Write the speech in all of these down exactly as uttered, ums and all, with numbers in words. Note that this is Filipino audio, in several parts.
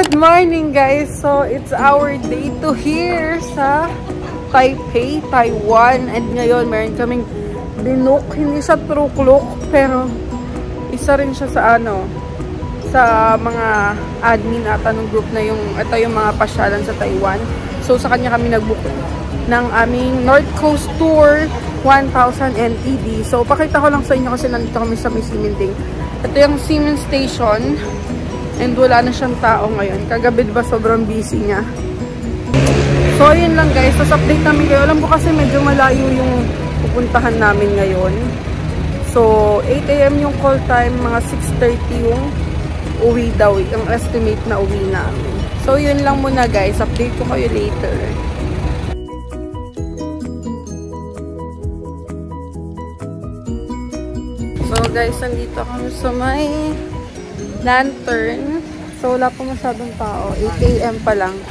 Good morning guys! So, it's our day to here sa Taipei, Taiwan. And ngayon, meron kaming binook. Hindi siya truklok, pero isa rin siya sa ano, sa mga admin ata ng group na yung, ito yung mga pasyalan sa Taiwan. So, sa kanya kami nag-book ng aming North Coast Tour one thousand N T D. So, pakita ko lang sa inyo kasi nandito kami sa may Siminding. Ito yung Siemens Station. And wala na siyang tao ngayon. Kagabi diba sobrang busy niya. So, yun lang guys. Tapos update namin kayo. Alam ko kasi medyo malayo yung pupuntahan namin ngayon. So, eight A M yung call time. Mga six thirty yung uwi daw. Ang estimate na uwi namin. So, yun lang muna guys. Update ko kayo later. So, guys, nandito kami sa may Lantern. So, wala pa masyadong tao. eight A M pa lang.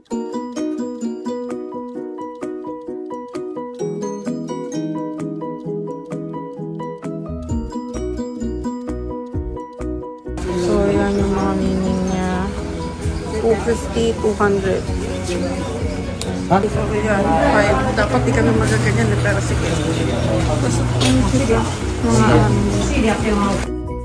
So, yan yung mga meaning niya. two fifty, two hundred. So, yan. five. Dapat di kami magaganyan na pero sige. Tapos, sige. Mga um,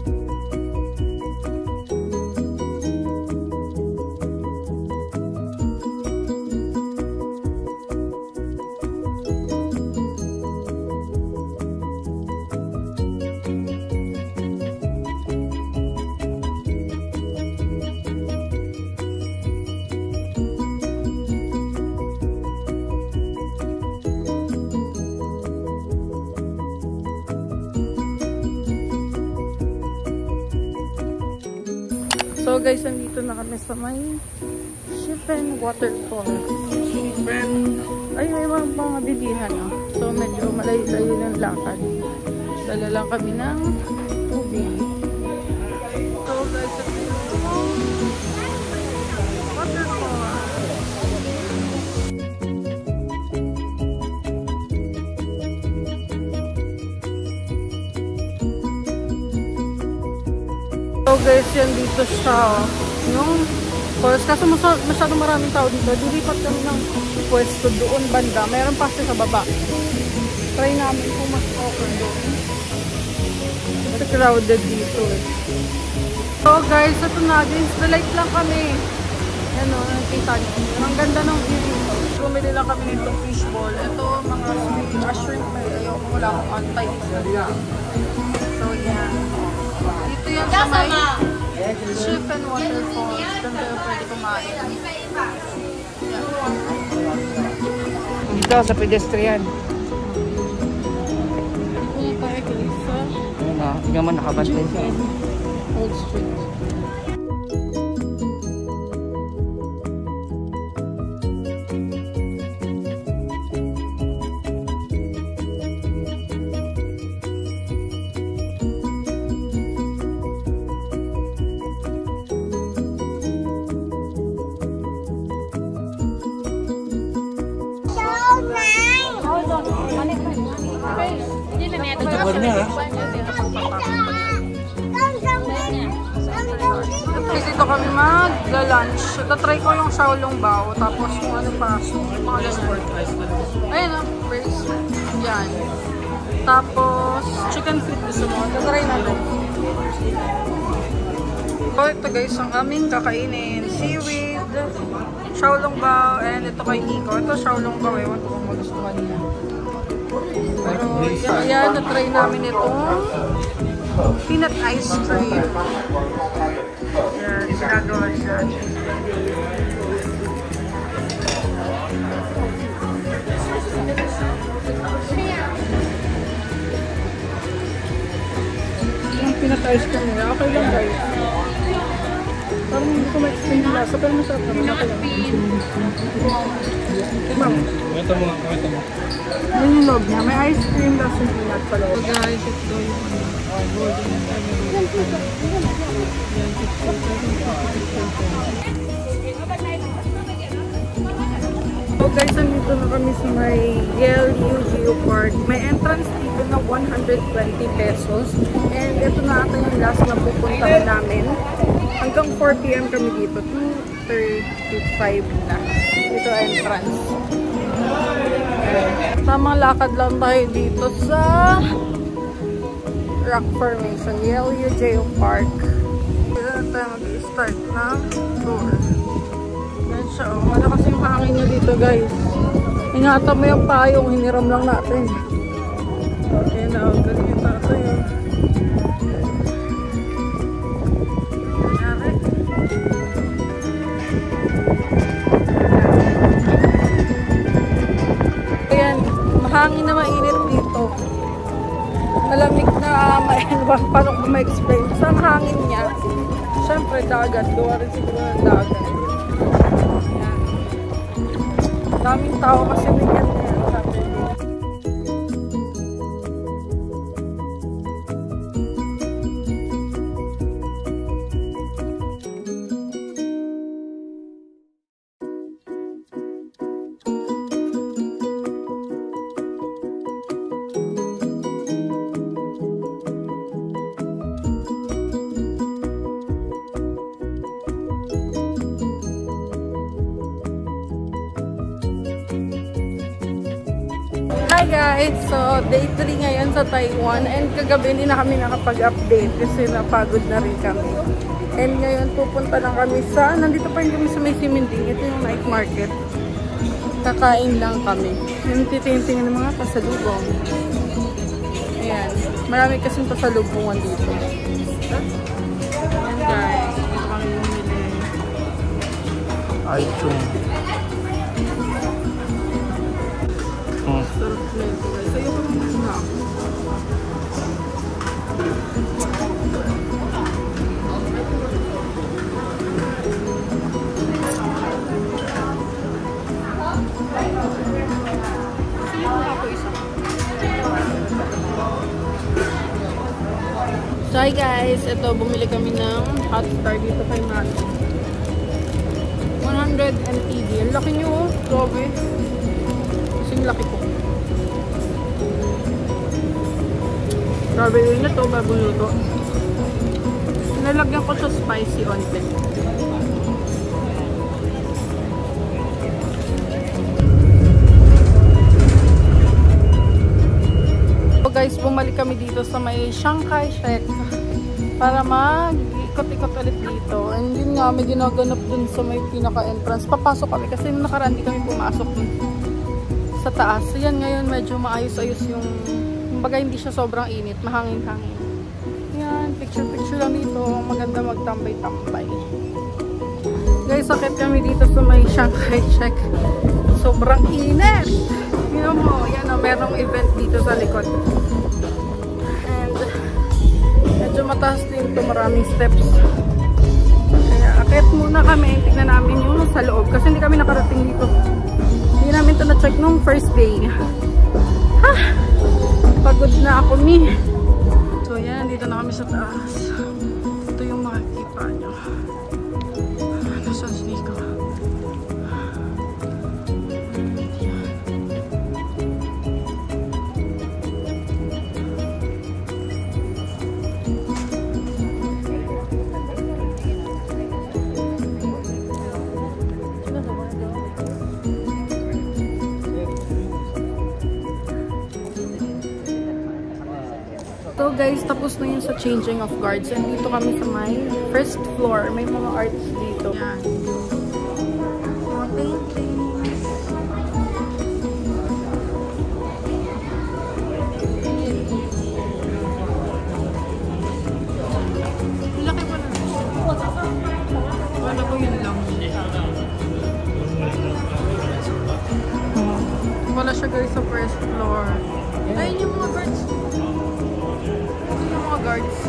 so guys, nandito na kami sa may Shifen Waterfalls. Shifen. Ay, may mga mga bilihan. Oh. So, medyo malayo-layo ng lakad. Dala lang kami ng tubig. So guys, nandito waterfall. So guys, yan dito siya, oh. Yung forest. Kaso masyadong maraming tao dito. Dilipat kami ng pwesto doon banda. Mayroon pa kasi sa baba. Try namin kung mas okay doon. Kasi crowded dito eh. So guys, ito na. Games the light lang kami. Yan o, nakikita nyo. Ang ganda ng view dito. Bumili lang kami nito fishball. Ito, mga shrimp may ayaw. Wala akong antay. So yan. Dito yan sa may Shifen Waterfalls. Ganda yung pwede kumain. Dito sa pedestrian. Ano tayo guys sa? Ano na, hindi naman nakabantay siya. Old Street. Kasi dito kami mag-lunch. Ito-try ko yung Shaolong Bao. Tapos yung ano pa, mga ganyan. Ayun o, brace. Yan. Tapos, chicken feet gusto mo. Ito-try natin. So, ito guys, ang aming kakainin. Seaweed, Shaolong Bao, and ito kay Nico. Ito Shaolong Bao. Ewan ko kung magustuhan niya. Pero, yan, na-try namin itong peanut ice cream. Yan, ginagawa siya. Yung peanut ice cream nila, okay lang guys. Parang hindi ko ma-explain nila. So, pero masarap naman. Okay lang. Ma'am. Kumenta mo, kumenta mo. Yun yung loob niya. May ice cream na sa peanut sa loob. So guys, ito yung golden so guys, nandito na kami sa may L U Geopark. May entrance dito na one hundred twenty pesos. And ito na ata yung last na pupuntahan namin. Hanggang four p m kami dito. two thirty-five na. Dito entrance. Tamang lakad lang tayo dito sa Rock Formation, Yellow Geopark. Dito na tayo mag-start na tour. Yan siya, oh. Malakas yung hangin niya dito, guys. Ingatan mo yung payong, hiniram lang natin. Ayan na, oh. Galing yung tatay, oh. Ayan, mahangin na mainit dito. Malamig na, mayan ba, paano ko ma-explain? Basta ang hangin niya, syempre dagat, gawa rin siguro ng dagat. Ayan. Daming tao kasi weekend na yan, Saturday. Hi guys! So, day three ngayon sa Taiwan and kagabi hindi na kami nakapag-update kasi napagod na rin kami. And ngayon pupunta lang kami sa, nandito pa rin kami sa may Siminding. Ito yung night market. Kakain lang kami. Yung titingin ng mga pasalubong. Ayan. Marami kasing pasalubungan dito. Ayan guys. Dito kami bumili. Ay, chung. Hmm. Sarap na ito guys. Sa'yo ko naman na. So hi guys, ito bumili kami ng hot star dito kay Mami. one hundred M T D. Ang laki nyo oh, grabe. Kasing laki ko. Grabe yun na to, bago luto. Nalagyan ko sa spicy onte. So guys, bumalik kami dito sa may Chiang Kai-shek para mag-ikot-ikot ulit dito. And yun nga, may ginaganap dun sa may pinaka-entrance. Papasok kami kasi nung nakaraan di kami pumasok dun sa taas. So yan, ngayon medyo maayos-ayos yung, kumbaga hindi siya sobrang init, mahangin-hangin. Yan, picture-picture lang dito. Maganda magtambay-tambay. Guys, sakit kami dito sa may Chiang Kai-shek. Sobrang init! Yun mo, yan o, merong event dito sa likod. And medyo mataas din ito, maraming steps. Kaya akit muna kami, tignan namin yung sa loob. Kasi hindi kami nakarating dito. Hindi namin ito na-check nung first day. Ha! Pagod na ako, mi. So yan, dito na kami sa taas. Ito yung makikita nyo. Nasaan si Nico? So guys, tapos na yun sa changing of guards. And dito kami sa may first floor. May mga arts dito. Yan. Mga paintings. Laki pa na. Wala ko yun lang. Wala siya guys sa first floor. Ayun yung mga guards. Guards.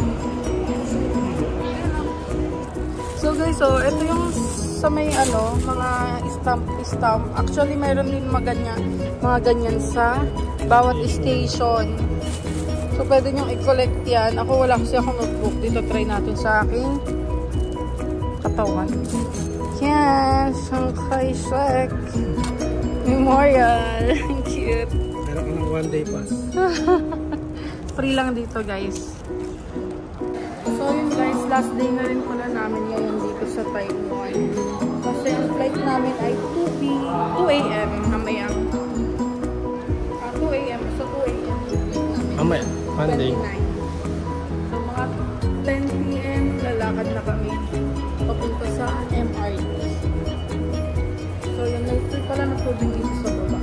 So guys, so ito yung sa may ano, mga stamp stamp. Actually, mayroon din mga ganyan, mga ganyan sa bawat station. So pwede nyo i-collect yan. Ako wala kasi ako notebook. Dito try natin sa aking katawan. Yan, Chiang Kai-shek Memorial. Cute. Meron ka ng one day pass. Free lang dito guys. So yun guys, last day na rin pala namin ngayon dito sa Taiwan. Kasi ang flight namin ay two A M mamaya. Ah, two A M So two A M Mamaya, Monday. So mga ten P M lalakad na kami papunta sa M R T. So yun, may pala na tubig dito sa baba.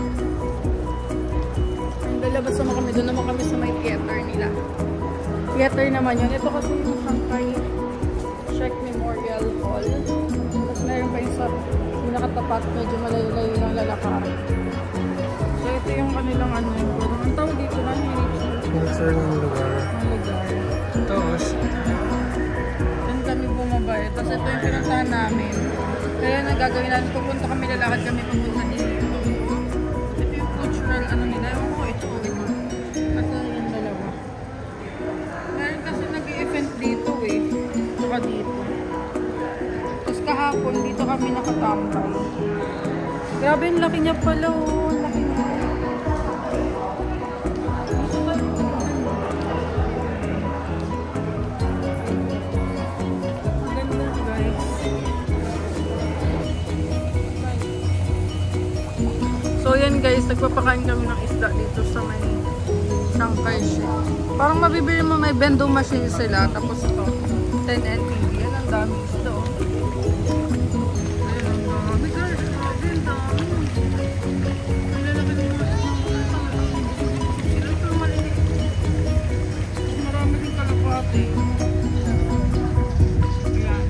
And lalabas naman kami, doon naman kami sa may theater nila. Theater naman yun. Ito kasi yung Shanghai Sheikh Memorial Hall. Tapos meron pa yung sa yung nakatapat, medyo malayo-layo lang lalakarin. So ito yung kanilang ano yung ang tawag dito na Nature ng lugar. Ang lugar. Tapos, doon kami bumabay. Tapos ito yung pinuntahan namin. Kaya nagagawin natin, pupunta kami, lalakad kami papunta dito. Ito yung cultural ano nila. Ewan ko, ito. Ito. Ito yung dalawa. Meron kasi nag-i-event dito eh. Saka dito. Tapos kahapon, dito kami nakatambay. Grabe, yung laki niya pala oh. Laki niya. So yan guys, nagpapakain kami ng isda dito sa may Shanghai Sheikh. Parang mabibili mo, may vending machine sila. Tapos ito, ten N T V. Yan ang dami isda oh. Ayan ang dami guys. Grabe ang dami. Ang lalaki ng mga isda. Sila ito maliliit. Marami din kalapati. Ayan.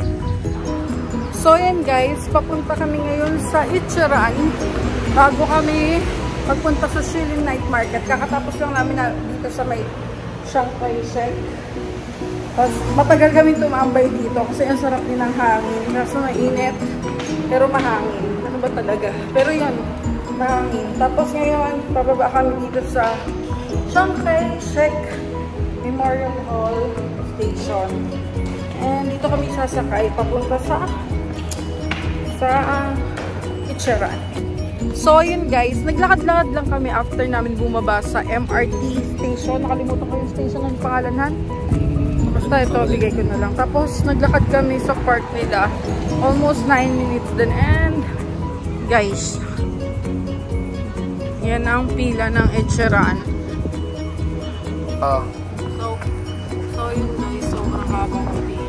So yan guys, papunta kami ngayon sa Ichiran. Bago kami magpunta sa Shilin Night Market. Kakatapos lang namin na dito sa may Shanghai Sheikh. Tapos matagal kami tumambay dito kasi ang sarap din ng hangin. Kaso mainit, pero mahangin. Ano ba talaga? Pero yun, mahangin. Tapos ngayon, pababa kami dito sa Shanghai Sheikh Memorial Hall Station. And dito kami sasakay papunta sa sa uh, Ichiran. So, yun guys, naglakad-lakad lang kami after namin bumaba sa M R T station. Nakalimutan ko yung station ng pangalan. Basta ito, bigay ko na lang. Tapos, naglakad kami sa park nila. Almost nine minutes din. And, guys, yan ang pila ng Ichiran. ah. So, so yun guys, so ang habang pila.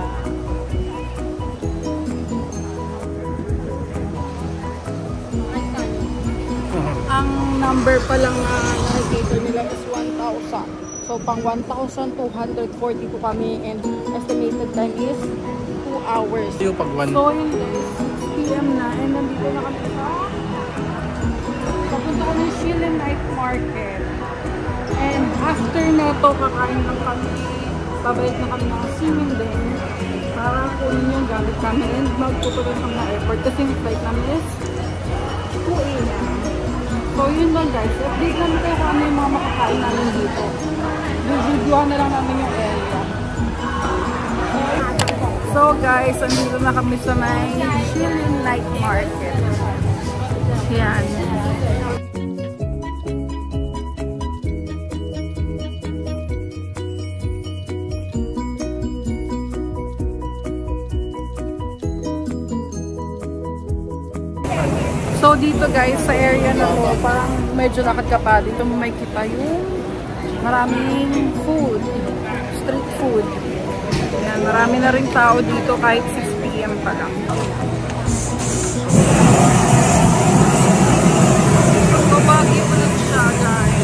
Ang number pa lang na nakikita nila is one thousand. So, pang one thousand two hundred forty-two kami and estimated time is two hours. Yung pag one. So, yun guys, six P M na and nandito na kami sa papunta kami sa Shilin Night Market. And after na to, kakain lang kami, babayad na kami ng swimming din para kunin yung gamit kami and magputuloy kami na airport kasi yung flight namin is two A M So, yun lang guys. Update namin kayo kung ano yung mga makakain namin dito. Videohan na lang namin yung area. So guys, andito na kami sa may Shilin Night Market. Yan. So dito guys, sa area na to, parang medyo lakad ka pa. Dito mo may kita yung maraming food, street food. Yan, marami na rin tao dito kahit six P M pa lang. So bagay mo lang siya guys.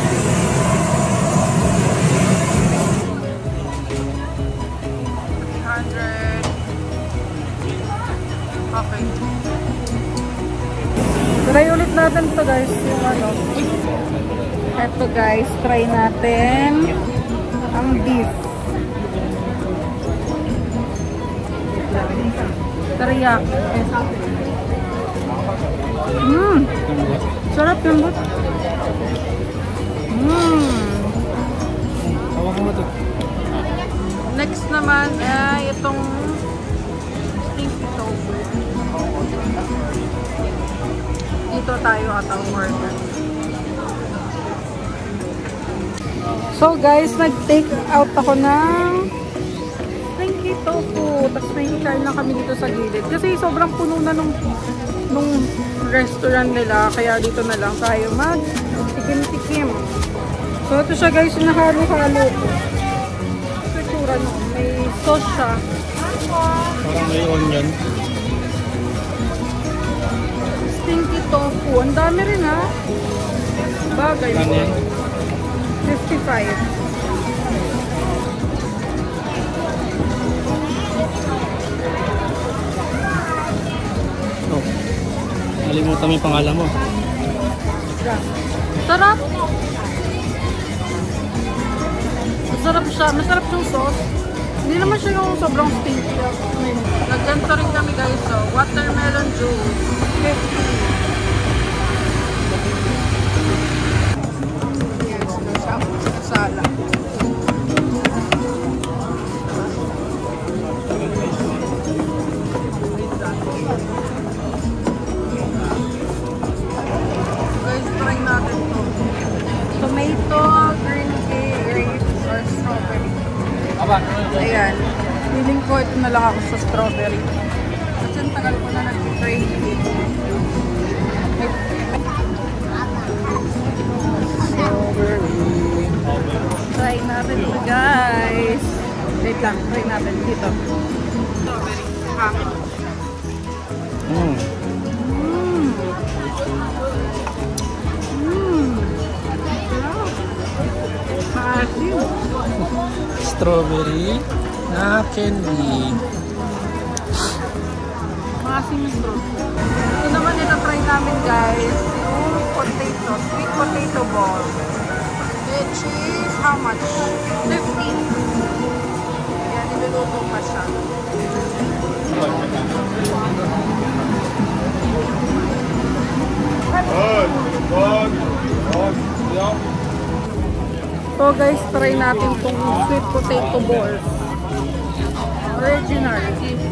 three hundred. Okay. Try ulit natin to guys, yung ano. Eto guys, try natin ang beef. Teriyaki. Mmm! Sarap yung but. Mmm! Next naman ay itong stinky tofu. Dito tayo at ang order. So guys, nag-take out ako ng stinky tofu. Tapos may hikain lang kami dito sa gilid. Kasi sobrang puno na nung, nung restaurant nila. Kaya dito na lang tayo mag-tikim-tikim. So, ito siya guys, yung nahalo-halo ko. Itsura no, may sauce siya. Parang may onion. Stinky tofu. Ang dami rin ha. Bagay mo. fifty-five. Oh. Nalimutan mo yung pangalan mo. Sarap. Masarap siya. Masarap yung sauce. Hindi naman siya yung sobrang stinky. Nagganto rin kami guys. So, watermelon juice. fifty. Sala. Guys, try natin to. Tomato, green tea, grapes, or strawberry. Ayan. Feeling ko ito na lang ako sa strawberry. Kasi ang tagal ko na nag-try. Try natin ito guys. Wait lang, try natin dito. Strawberry. Hangin. Mm. Mmm. Mmm. Maasim. Strawberry na candy. Maasim yung strawberry. Ito naman ito try namin guys. Yung potato, sweet potato ball. Which is how much? fifteen. Yan, niluluto pa siya. So guys, try natin itong sweet potato balls. Original.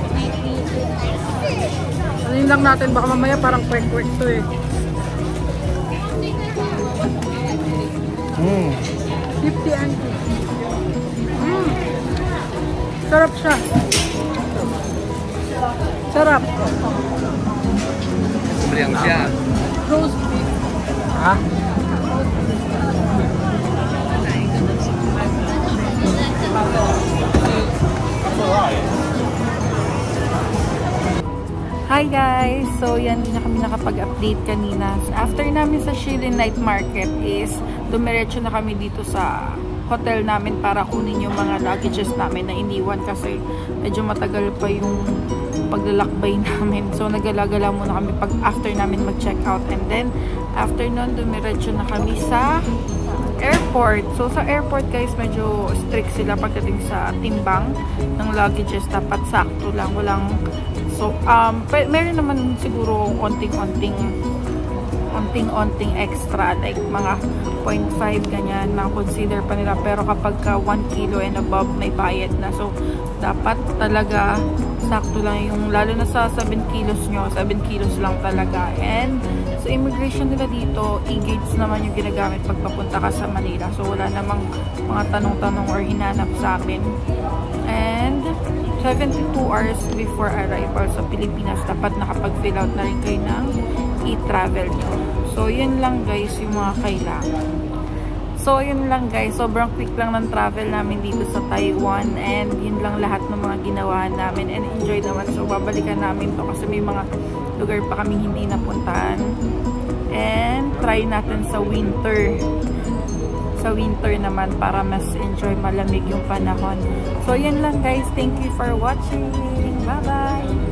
Ano lang natin, baka mamaya parang quick-quick to eh. Mm. fifty and mm. Sarap siya. Sarap. Sobrang siya. Roast beef. Ha? Hi guys! So yan, hindi na kami nakapag-update kanina. After namin sa Shilin Night Market is dumiretso na kami dito sa hotel namin para kunin yung mga luggages namin na iniwan kasi medyo matagal pa yung paglalakbay namin. So nagala-gala muna kami pag after namin mag-check out, and then after nun dumiretso na kami sa airport. So sa airport guys, medyo strict sila pagdating sa timbang ng luggages. Dapat sakto lang, walang so um meron naman siguro onting-onting onting-onting extra, like mga zero point five ganyan na consider pa nila, pero kapag ka one kilo and above may bayad na. So dapat talaga sakto lang yung, lalo na sa seven kilos nyo, seven kilos lang talaga. And sa immigration nila dito, e-gates naman yung ginagamit pag papunta ka sa Manila. So wala namang mga tanong-tanong or hinanap sa amin. And seventy-two hours before arrival sa Pilipinas, dapat nakapag-fill out na rin kayo ng e-travel nyo. So yun lang guys yung mga kailangan. So yun lang guys, sobrang quick lang ng travel namin dito sa Taiwan, and yun lang lahat ng mga ginawa namin, and enjoy naman. So babalikan namin to kasi may mga lugar pa kami hindi napuntahan, and try natin sa winter sa winter naman para mas enjoy, malamig yung panahon. So yun lang guys, thank you for watching, bye bye.